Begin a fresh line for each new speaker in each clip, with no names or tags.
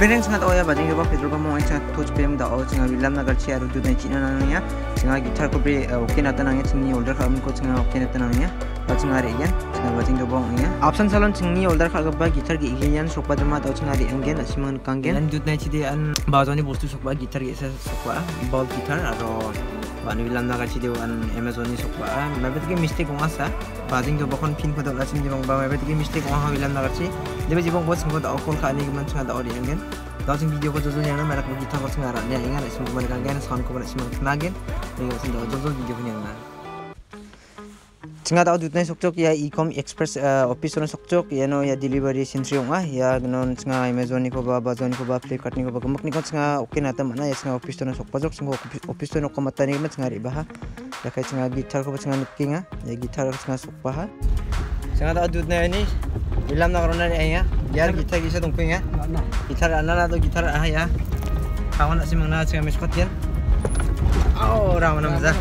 Parents nga tahu ya bajing coba petrol pump yang sangat touch pem dah oh cengar bilam nagar cia rujuk naik cina nangnya cengar gitar ko be oke nata nangnya cingni older kami ko cengar oke nata nangnya cengar rian cengar bajing coba ngnya Apsan Salon cingni older kagak ba gitar gi igian Sokbaa derma tahu cengar rian gen asiman kanggen dan rujuk naik cide an bazoni bostu Sokbaa gitar gi Sokbaa ball gitar atau bani bilam nagar cide an Amazoni Sokbaa mabet ke mistake ngasa bajing coba kon pin ko dah cingni bang ba mabet ke mistake ngah bilam nagar ci dia bajibong buat semua dah okol kali keman cengar dah ori gen Dalam video ko jojo yang merek gitar ko sengaran ya ingat isim ko balikan gan sound ko balik simang kenagin ini sin jojo video ko yang cenga tahu dutna sokcok ya e-com express office on sokcok ya no ya delivery sentry nga ya non cenga Amazon ni ko ba Amazon ko ba Flipkart ni ko ba gemak ni ko cenga oke nata mana ya cenga office on sokpajok cenga office on ko mata ni ma cenga ri bah ya kai cenga gitar ko cenga nikinga ya gitar ko cenga sokbah cenga tahu dutna ini bilam na corona ya यार guitar किसे दंफिंग है guitar आना तो guitar आ ya kawan nak simang na cenga mespat yan oh rawan namza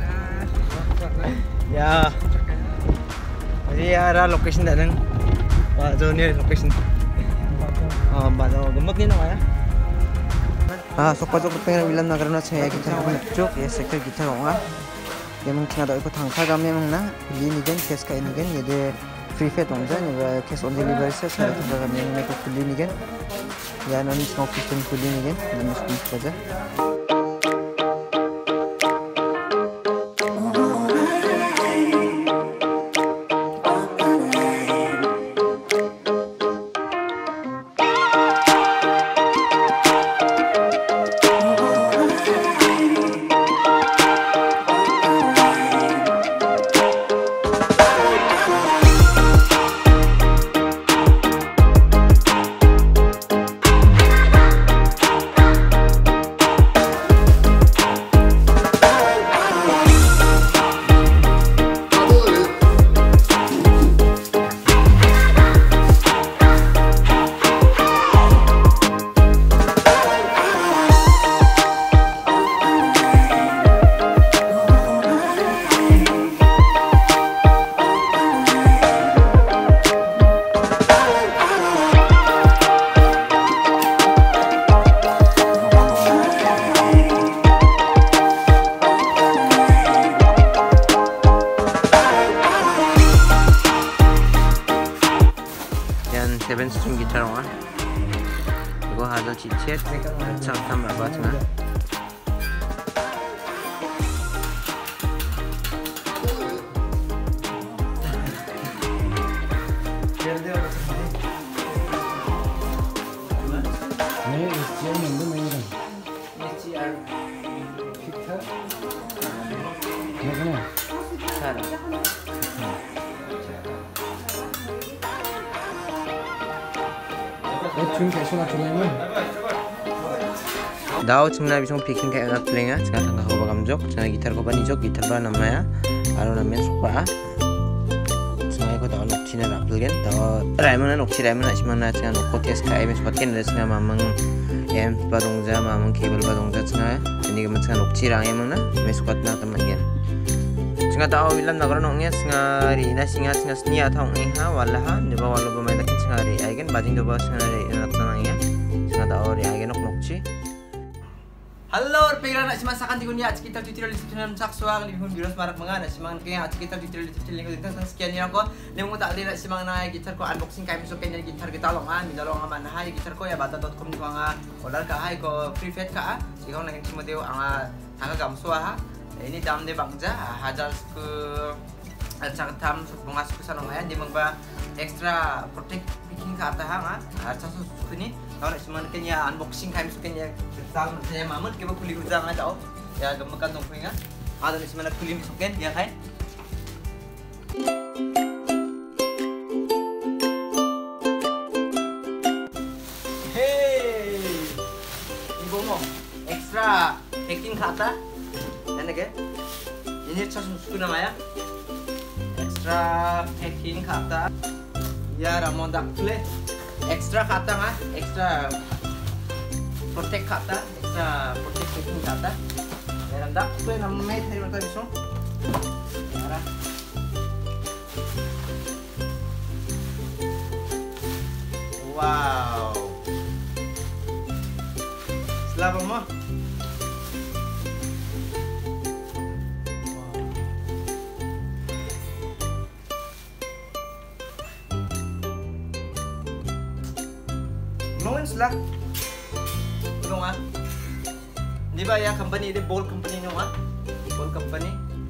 ya jadi ara location dah nang zone location oh bazo gemak ni no ya Sokbaa pengen bilam na karena cenga gitar ko cuk ya Schecter gitar nga yang cenga da ko thangkha gam memang na li ni gen kes ka ni gen yede free fat on jan ya cash on delivery sa sa ta kami may ko fully ni gen ya non smoke system fully ni gen non smoke kaja Seven string gitar nga iko hazel chichet chak tham ba nga SGR number नहीं है SGR Schecter कितना सारा Daw cengna bisong picking kayak anak telinga cenga tangga ko bagam jok cenga gitar ko bani jok gitar ba namanya alo namanya Sokbaa cenga ko daw nok china rapul gen daw raimana nok chi raimana simana cenga nok kotes kai mes patken da cenga mamang em badongja mamang cable badongja cenga ini gemen cenga nok chi rang emang na mes patna teman gen cenga daw bilam nagara noknya cenga ri na singa cenga snia thong ing ha wala ha nyoba wala ba mai da cenga ri aigen bajing do ba cenga ri na tanang ya cenga daw ri aigen nok chi Halo, pera nak simasakan di dunia kita tutorial di channel sakswa kali pun virus marak manga nak simang kaya kita tutorial di channel ko tentang sekian ni ako lemo tak nak simang na gitar ko unboxing kay so kanya gitar kita longan midalong man hay gitar ko ya bata.com ko nga order ka hay ko free fat ka ikaw naging simodeo ang tanga gamso ha ini dam de bangja hajar ke cangtam bungas ke salon ya di mangba extra protect picking ka ta ha chasu kuni kalau cuma kenya unboxing kami suka kenya tahu saya mamat kita kulit ujang aja oh ya gemakan tongkringnya ada di mana kulit suka ya kan hey ibu mau extra packing kata dan lagi ini chasu suka namanya extra packing kata ya ramon dak play extra kata nggak extra protect kata extra protecting kata ya rendah tuh namanya dari mana bisa wow Selapa mo. Noon sila. Ano nga? Di ba ya company ini ball company nyo nga? Ball company.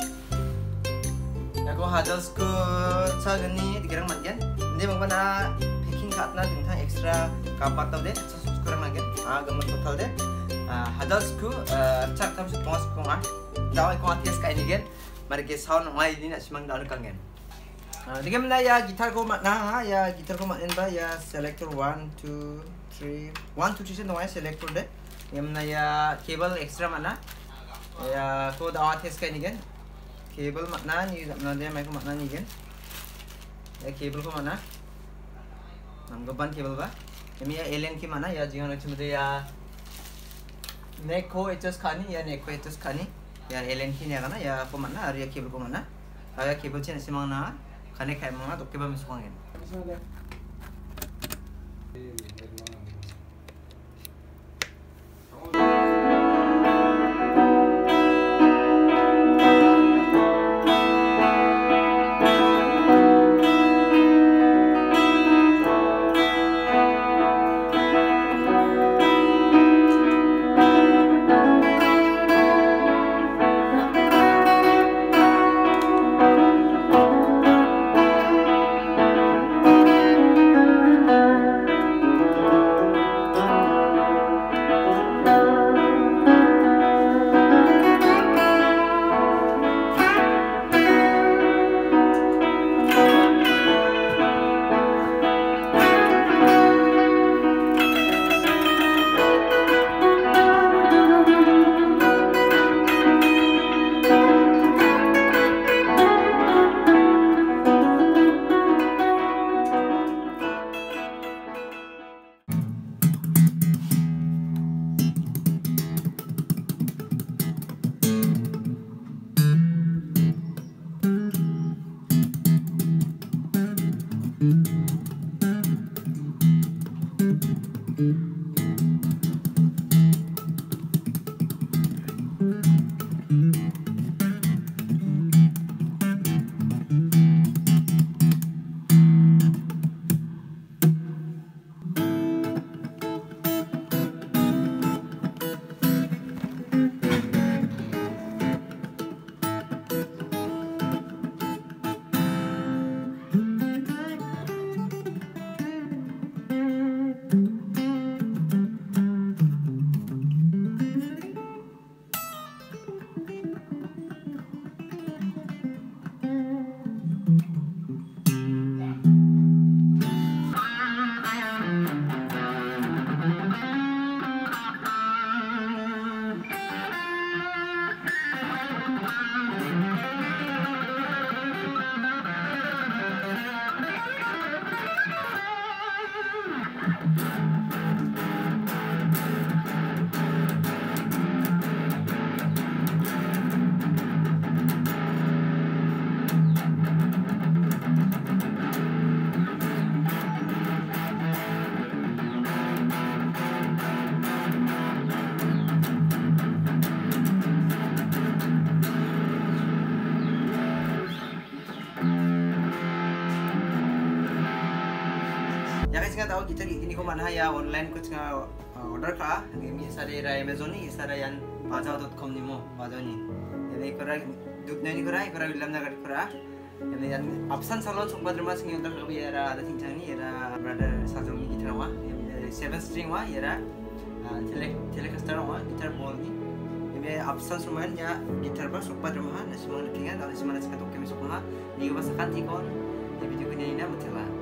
Ako hadals ko sa gani digarang magyan. Hindi magpana packing kat na dingtang extra kapat tau de. Sa suskurang magyan. Gamot total de. Hadals ko cak tam sa tungas ko nga. Daw ko atis kay nigen. Mari ke sound ngai din na simang daw kangen. Digam na ya gitar ko na ha ya gitar ko manin ba ya selector 1 2 3 1 2 3 no ya selector de. Yamna ya cable extra mana ya ko daw atis kay nigen. Cable makna ni na dia mai ko makna ni gen. Ya cable ko mana? Nam gaban cable ba? Yami ya alien ki mana ya jingan chimde ya neck ko adjust khani ya neck ko adjust khani ya alien ki ne kana ya ko mana ya cable ko mana? Ya cable chen simang na khane khai manga to ke ba misong gen. Ya guys, nggak tahu kita ini kok mana ya online kuch nga order ka ini sare ra Amazon ni sare yan bazaar.com ni mo bazaar ni ini kora dut ni kora bilam na kora ini yan Apsan Salon Sokbaa mas ngi order ka ya ra ada tingchang ni ya brother sajong ni gitar wa 7 string wa ya ra Telecaster wa gitar ball ni ini Apsan suman ya gitar ba Sokbaa na simang tinggal dari simana sekat oke misok ha ni ba sakan tikon ya video ko ni na mutela